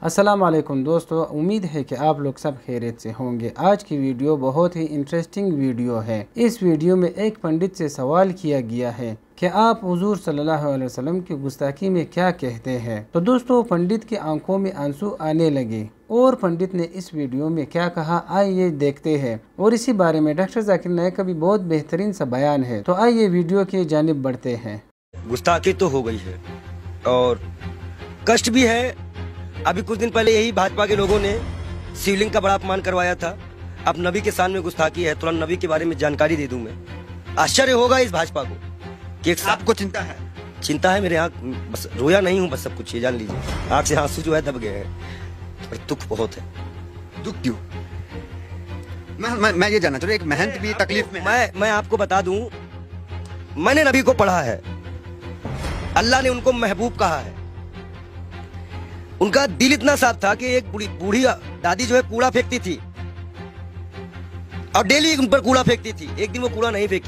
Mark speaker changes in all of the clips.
Speaker 1: السلام علیکم دوستو، امید ہے کہ آپ لوگ سب خیریت سے ہوں گے۔ آج کی ویڈیو بہت ہی انٹرسٹنگ ویڈیو ہے۔ اس ویڈیو میں ایک پنڈت سے سوال کیا گیا ہے کہ آپ حضور صلی اللہ علیہ وسلم کی گستاخی میں کیا کہتے ہیں۔ تو دوستو، پنڈت کی آنکھوں میں آنسو آنے لگے اور پنڈت نے اس ویڈیو میں کیا کہا آئیے دیکھتے ہیں، اور اسی بارے میں ڈاکٹر ذاکر نائک کا بھی بہت بہترین سا بیان ہے۔ تو آئیے ویڈیو کی جانب بڑھتے ہیں۔
Speaker 2: گستاخی تو ہو گئی ہے اور کشٹ بھی ہے۔ ابھی کچھ دن پہلے یہی بھاجپا کے لوگوں نے شیولنگ کا بڑا اپمان کروایا تھا۔ اب نبی کے سامنے گستاخی ہے، ترنت نبی کے بارے میں جانکاری دے دوں میں۔ آشچर्य ہوگا اس بھاجپا کو کہ ایک آپ کو چنتا ہے۔ چنتا ہے میرے آنکھ، بس رویا نہیں ہوں، بس سب کچھ یہ جان لیجیے، آنکھ سے آنسو جو ہے دب گئے ہیں اور دکھ بہت ہے۔
Speaker 3: دکھ کیوں؟ میں یہ جاننا چاہتا ہوں، ایک محنت بھی تکلیف میں
Speaker 2: میں آپ کو بتا دوں، میں نے نبی کو پڑھا ہے، اللہ نے ان کو محبوب کہا ہے۔ ان کا دل اتنا صاف تھا کہ ایک بوڑھی دادی جو ہے کوڑا پھینکتی تھی اور ڈیلی ان پر کوڑا پھینکتی تھی، ایک دن وہ کوڑا نہیں پھینکی۔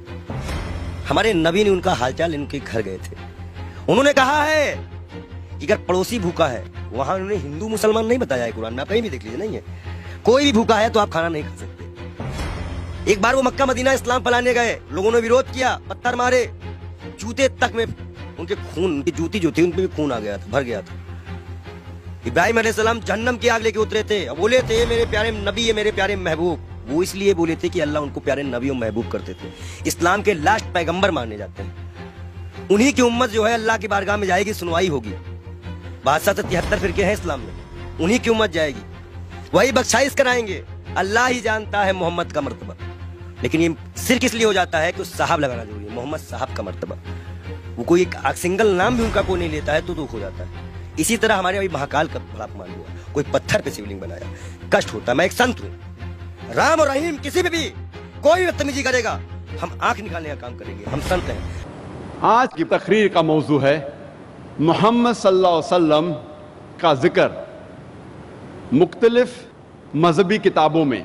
Speaker 2: ہمارے نبی نے ان کا حال چال ان کے گھر گئے تھے، انہوں نے کہا ہے کہ اگر پڑوسی بھوکا ہے، وہاں انہوں نے ہندو مسلمان نہیں بتایا ہے، قرآن میں آپ کہیں بھی دیکھ لیجیے، نہیں ہے کوئی بھی بھوکا ہے تو آپ کھانا نہیں کھا سکتے۔ ایک بار وہ مکہ مدینہ اسلام پلانے گئے، لوگوں نے ویروਧ کیا، پتھر مارے، جوتے تک میں ان کے خون، ان کی جوتی جو تھی ان پہ بھی خون آ گیا تھا، بھر گیا تھا۔ ابراہیم علیہ السلام جہنم کی آگ لے کے اترے تھے اور بولے تھے میرے پیارے نبی ہے، میرے پیارے محبوب۔ وہ اس لیے بولے تھے کہ اللہ ان کو پیارے نبی اور محبوب کرتے تھے، اسلام کے لاسٹ پیغمبر مانے جاتے ہیں۔ انہی کی امت جو ہے اللہ کی بارگاہ میں جائے گی، سنوائی ہوگی۔ 7273 فرقے ہیں اسلام میں، انہی کی امت جائے گی، وہی بخشائش کرائیں گے۔ اللہ ہی جانتا ہے محمد کا مرتبہ، لیکن یہ صرف اس لیے ہو جاتا ہے کہ صاحب لگانا ضروری ہے، محمد صاحب کا مرتبہ۔ وہ کوئی ایک سنگل نام بھی ان کا کوئی نہیں لیتا ہے تو دکھ ہو جاتا ہے۔ اسی طرح ہمارے ابھی مہاکال کا بڑا اپمان ہوا، کوئی پتھر پہ شیولنگ بنایا، کشٹ ہوتا ہے۔ میں ایک سنت ہوں، رام اور رحیم کسی بھی کوئی بدتمیزی کرے گا ہم آنکھ نکالنے کا کام کریں گے، ہم سنت ہیں۔
Speaker 4: آج کی تقریر کا موضوع ہے محمد صلی اللہ علیہ وسلم کا ذکر مختلف مذہبی کتابوں میں۔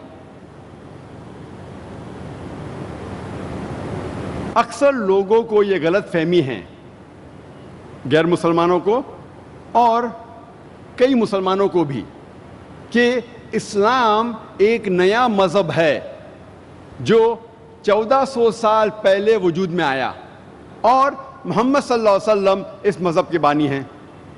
Speaker 4: اکثر لوگوں کو یہ غلط فہمی ہے، غیر مسلمانوں کو اور کئی مسلمانوں کو بھی، کہ اسلام ایک نیا مذہب ہے جو 1400 سال پہلے وجود میں آیا اور محمد صلی اللہ علیہ وسلم اس مذہب کے بانی ہیں۔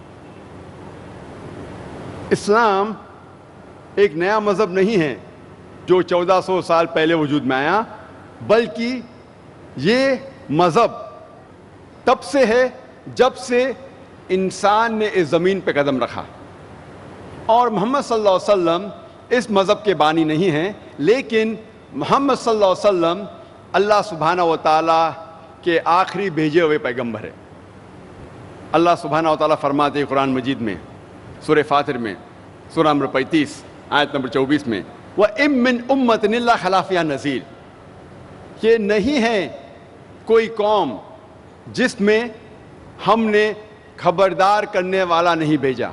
Speaker 4: اسلام ایک نیا مذہب نہیں ہے جو 1400 سال پہلے وجود میں آیا، بلکہ یہ مذہب تب سے ہے جب سے انسان نے اس زمین پہ قدم رکھا، اور محمد صلی اللہ علیہ وسلم اس مذہب کے بانی نہیں ہیں، لیکن محمد صلی اللہ علیہ وسلم اللہ سبحانہ و تعالیٰ کے آخری بھیجے ہوئے پیغمبر ہیں۔ اللہ سبحانہ و تعالیٰ فرماتے ہیں قرآن مجید میں، سورہ فاطر میں، سورہ نمبر 35 آیت نمبر 24 میں، وَإِن مِّنْ أُمَّةٍ إِلَّا خَلَا فِيهَا نَذِيرٌ، کہ نہیں ہے کوئی قوم جس میں ہم نے خبردار کرنے والا نہیں بھیجا۔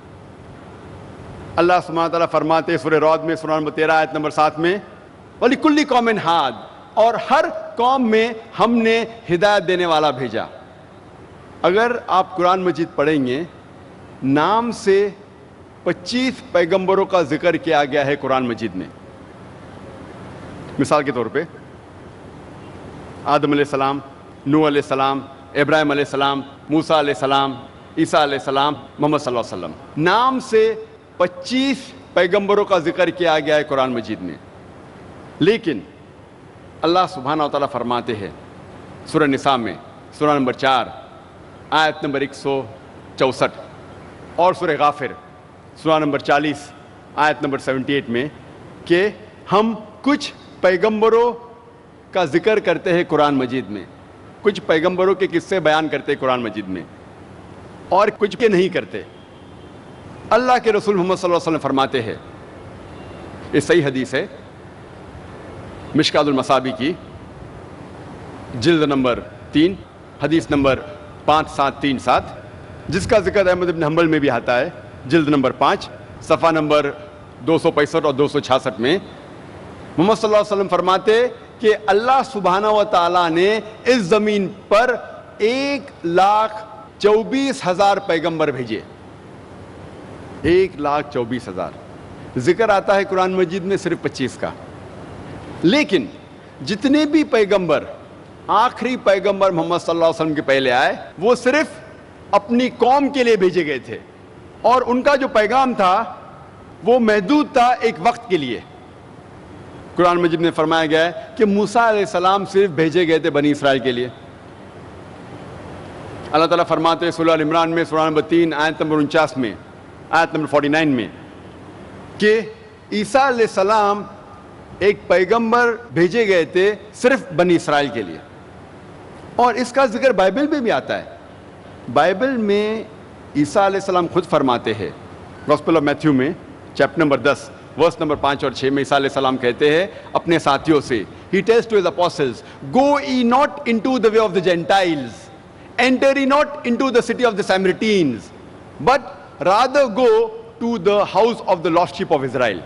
Speaker 4: اللہ سبحانہ وتعالیٰ فرماتے سورہ رعد میں، سورہ نمبر 13 آیت نمبر 7 میں، وَلِكُلِّ قَوْمٍ ہَادٍ، اور ہر قوم میں ہم نے ہدایت دینے والا بھیجا۔ اگر آپ قرآن مجید پڑھیں گے، نام سے 25 پیغمبروں کا ذکر کیا گیا ہے قرآن مجید میں۔ مثال کے طور پہ آدم علیہ السلام، نوح علیہ السلام، ابراہیم علیہ السلام، موسیٰ علیہ السلام، عیسیٰ علیہ السلام، محمد صلی اللہ علیہ وسلم، نام سے 25 پیغمبروں کا ذکر کیا گیا ہے قرآن مجید میں۔ لیکن اللہ سبحانہ و تعالیٰ فرماتے ہیں سورہ نساء میں، سورہ نمبر 4 آیت نمبر 164، اور سورہ غافر سورہ نمبر 40 آیت نمبر 78 میں، کہ ہم کچھ پیغمبروں کا ذکر کرتے ہیں قرآن مجید میں، کچھ پیغمبروں کے قصے بیان کرتے ہیں قرآن مجید میں، اور کچھ کے نہیں کرتے۔ اللہ کے رسول محمد صلی اللہ علیہ وسلم فرماتے ہیں، یہ صحیح حدیث ہے، مشکات المصابیح کی جلد نمبر 3 حدیث نمبر 5737، جس کا ذکر احمد بن حنبل میں بھی آتا ہے، جلد نمبر 5 صفحہ نمبر 265 اور 266 میں۔ محمد صلی اللہ علیہ وسلم فرماتے کہ اللہ سبحانہ و تعالیٰ نے اس زمین پر 1,24,000 پیغمبر بھیجے۔ 1,24,000. ذکر آتا ہے قرآن مجید میں صرف 25 کا. لیکن جتنے بھی پیغمبر آخری پیغمبر محمد صلی اللہ علیہ وسلم کے پہلے آئے وہ صرف اپنی قوم کے لیے بھیجے گئے تھے, اور ان کا جو پیغام تھا وہ محدود تھا ایک وقت کے لیے. قرآن مجید میں فرمایا گیا ہے کہ موسیٰ علیہ السلام صرف بھیجے گئے تھے بنی اسرائیل کے لیے. اللہ تعالیٰ فرماتے ہیں سورہ عمران میں سورہ نمبر 3 آیت نمبر 49 میں, آیت نمبر 49 میں, کہ عیسیٰ علیہ السلام ایک پیغمبر بھیجے گئے تھے صرف بنی اسرائیل کے لیے. اور اس کا ذکر بائبل میں بھی آتا ہے. بائبل میں عیسیٰ علیہ السلام خود فرماتے ہیں, گوسپل آف میتھیو میں چیپٹر نمبر 10 ورس نمبر 5 اور 6 میں عیسیٰ علیہ السلام کہتے ہیں اپنے ساتھیوں سے, He tells to his apostles, Go ye not into the way of the Gentiles, enter ye not into the city of the Samaritans, but rather go to the house of the lost sheep of Israel.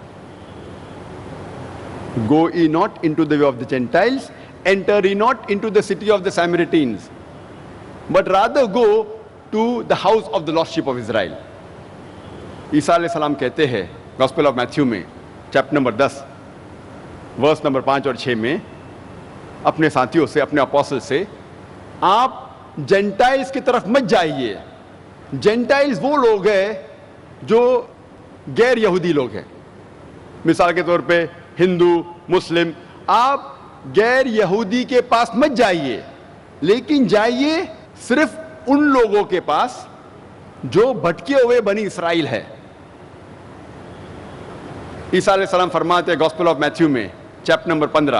Speaker 4: Go ye not into the way of the Gentiles, enter ye not into the city of the Samaritans, but rather go to the house of the lost sheep of Israel. عیسیٰ علیہ السلام کہتے ہیں gospel of Matthew میں chapter number 10 verse number 5 اور 6 میں اپنے ساتھیوں سے, اپنے اپوسل سے, آپ جینٹائلز کی طرف مت جائیے. جینٹائلز وہ لوگ ہیں جو غیر یہودی لوگ ہیں. مثال کے طور پہ ہندو, مسلم, آپ غیر یہودی کے پاس مت جائیے, لیکن جائیے صرف ان لوگوں کے پاس جو بھٹکے ہوئے بنی اسرائیل ہے. عیسیٰ علیہ السلام فرماتے ہیں گوسپل آف میتھیو میں چیپٹر نمبر 15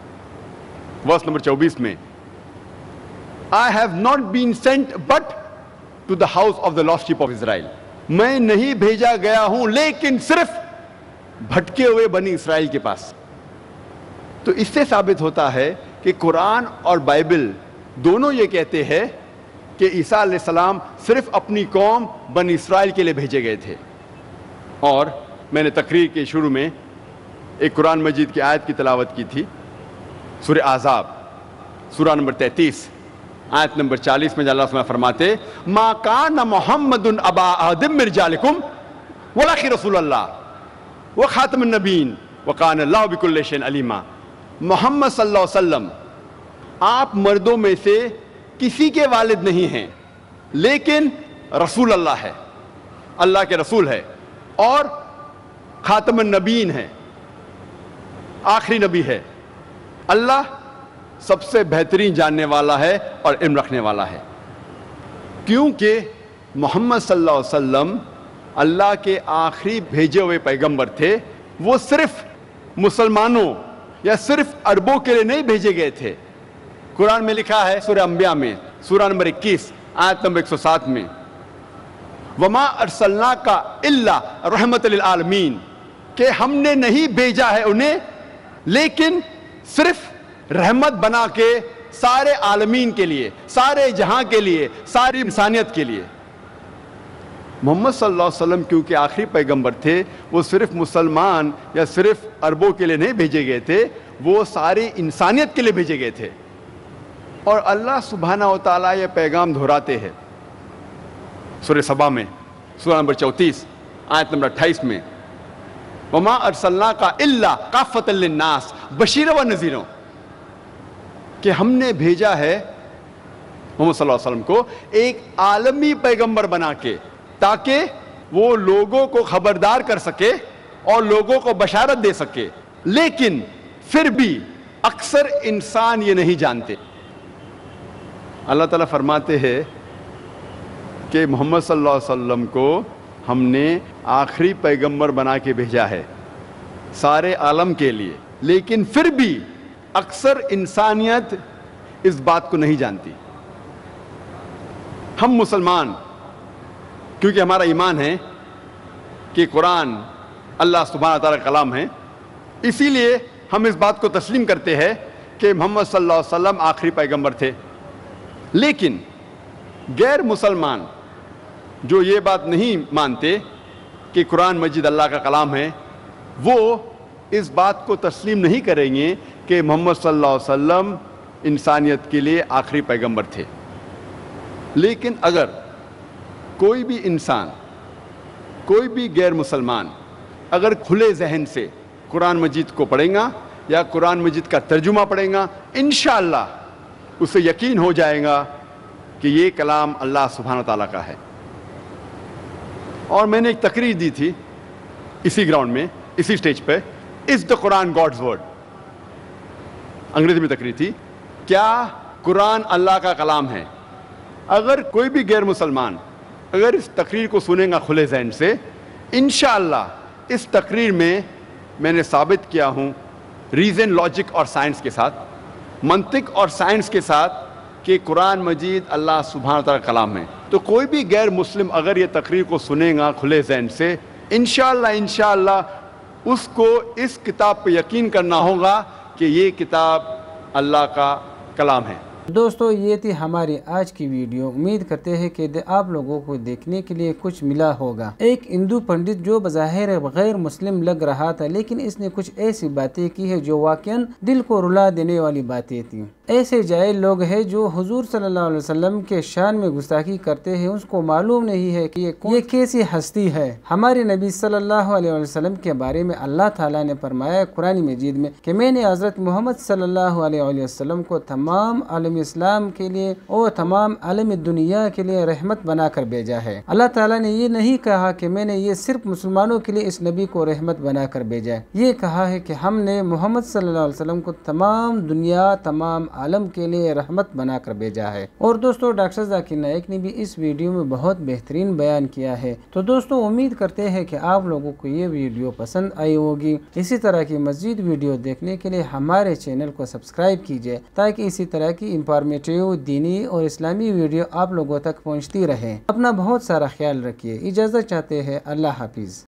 Speaker 4: ورس نمبر 24 میں, I have not been sent but to the house of the lost sheep of Israel. میں نہیں بھیجا گیا ہوں لیکن صرف بھٹکے ہوئے بنی اسرائیل کے پاس. تو اس سے ثابت ہوتا ہے کہ قرآن اور بائبل دونوں یہ کہتے ہیں کہ عیسیٰ علیہ السلام صرف اپنی قوم بنی اسرائیل کے لیے بھیجے گئے تھے. اور میں نے تقریر کے شروع میں ایک قرآن مجید کی آیت کی تلاوت کی تھی, سورہ احزاب سورہ نمبر 33 آیت نمبر 40 میں اللہ تعالیٰ فرماتے ما کان محمد ابا احد من رجالکم ولکن رسول اللہ وخاتم النبیین وکان اللہ بکل شیء علیما. محمد صلی اللہ علیہ وسلم آپ مردوں میں سے کسی کے والد نہیں ہیں, لیکن رسول اللہ ہے, اللہ کے رسول ہے, اور خاتم النبیین ہے, آخری نبی ہے. اللہ سب سے بہترین جاننے والا ہے اور علم رکھنے والا ہے, کیونکہ محمد صلی اللہ علیہ وسلم اللہ کے آخری بھیجے ہوئے پیغمبر تھے. وہ صرف مسلمانوں یا صرف عربوں کے لیے نہیں بھیجے گئے تھے. قرآن میں لکھا ہے سورہ انبیاء میں سورہ نمبر 21 آیت نمبر 107 میں, وما ارسلناک الا رحمت للعالمین, کہ ہم نے نہیں بھیجا ہے انہیں لیکن صرف رحمت بنا کے سارے عالمین کے لیے, سارے جہاں کے لیے, ساری انسانیت کے لیے. محمد صلی اللہ علیہ وسلم کیونکہ آخری پیغمبر تھے, وہ صرف مسلمان یا صرف عربوں کے لیے نہیں بھیجے گئے تھے, وہ ساری انسانیت کے لیے بھیجے گئے تھے. اور اللہ سبحانہ و تعالیٰ یہ پیغام دہراتے ہیں سورہ سبا میں سورہ نمبر 34 آیت نمبر 28 میں, وما ارسلناک الا کافۃ للناس بشیرا ونذیرا, کہ ہم نے بھیجا ہے محمد صلی اللہ علیہ وسلم کو ایک عالمی پیغمبر بنا کے, تاکہ وہ لوگوں کو خبردار کر سکے اور لوگوں کو بشارت دے سکے. لیکن پھر بھی اکثر انسان یہ نہیں جانتے. اللہ تعالیٰ فرماتے ہیں کہ محمد صلی اللہ علیہ وسلم کو ہم نے آخری پیغمبر بنا کے بھیجا ہے سارے عالم کے لیے, لیکن پھر بھی اکثر انسانیت اس بات کو نہیں جانتی. ہم مسلمان کیونکہ ہمارا ایمان ہے کہ قرآن اللہ سبحانہ تعالیٰ کا کلام ہے, اسی لیے ہم اس بات کو تسلیم کرتے ہیں کہ محمد صلی اللہ علیہ وسلم آخری پیغمبر تھے. لیکن غیر مسلمان جو یہ بات نہیں مانتے کہ قرآن مجید اللہ کا کلام ہے, وہ اس بات کو تسلیم نہیں کریں گے کہ محمد صلی اللہ علیہ وسلم انسانیت کے لیے آخری پیغمبر تھے. لیکن اگر کوئی بھی انسان कोई भी गैर मुसलमान अगर खुले जहन से कुरान मजीद को पढ़ेगा या कुरान मजीद का तर्जुमा पढ़ेगा, इंशाअल्लाह उसे यकीन हो जाएगा कि ये कलाम अल्लाह सुब्हानहू तआला का है। और मैंने एक तकरीर दी थी इसी ग्राउंड में, इसी स्टेज पे, is the Quran God's word, अंग्रेजी में तकरीर थी, क्या कुरान अल्लाह का कलाम है। अगर कोई भी गैर मुसलमान अगर इस तकरीर को सुनेगा खुले जहन से, इंशाअल्लाह इस तकरीर में मैंने साबित किया हूँ रीज़न, लॉजिक और साइंस के साथ, मंतिक और साइंस के साथ, कि कुरान मजीद अल्लाह सुब्हानहू तआला कलाम है। तो कोई भी गैर मुस्लिम अगर ये तकरीर को सुनेगा खुले जहन से, इंशाअल्लाह उसको इस किताब पे यकीन करना होगा कि ये किताब अल्लाह का कलाम है।
Speaker 1: दोस्तों, ये थी हमारी आज की वीडियो। उम्मीद करते हैं कि आप लोगों को देखने के लिए कुछ मिला होगा। एक हिंदू पंडित जो बज़ाहिर गैर मुस्लिम लग रहा था, लेकिन इसने कुछ ऐसी बातें की है जो वाकई दिल को रुला देने वाली बातें थी। ऐसे जाहिल लोग हैं जो हुजूर सल्लल्लाहु अलैहि वसल्लम के शान में गुस्ताखी करते हैं, उसको मालूम नहीं है कि ये कैसी हस्ती है। हमारे नबी सल्लल्लाहु अलैहि वसल्लम के बारे में अल्लाह ताला ने फरमाया कुरान मजीद में कि मैंने हज़रत मोहम्मद सल्लल्लाहु अलैहि वसल्लम को तमाम आलम इस्लाम के लिए और तमाम आलम दुनिया के लिए रहमत बनाकर भेजा है। अल्लाह ताला ने ये नहीं कहा कि मैंने ये सिर्फ मुसलमानों के लिए इस नबी को रहमत बनाकर भेजा है, ये कहा है कि हमने मोहम्मद सल्लल्लाहु अलैहि वसल्लम को तमाम दुनिया, तमाम आलम के लिए रहमत बनाकर भेजा है। और दोस्तों, डॉक्टर जाकिर नाइक ने भी इस वीडियो में बहुत बेहतरीन बयान किया है। तो दोस्तों, उम्मीद करते हैं कि आप लोगों को ये वीडियो पसंद आई होगी। इसी तरह की मज़ीद वीडियो देखने के लिए हमारे चैनल को सब्सक्राइब कीजिए, ताकि इसी तरह की इंफॉर्मेटिव, दीनी और इस्लामी वीडियो आप लोगों तक पहुँचती रहे। अपना बहुत सारा ख्याल रखिए। इजाज़त चाहते हैं। अल्लाह हाफिज़।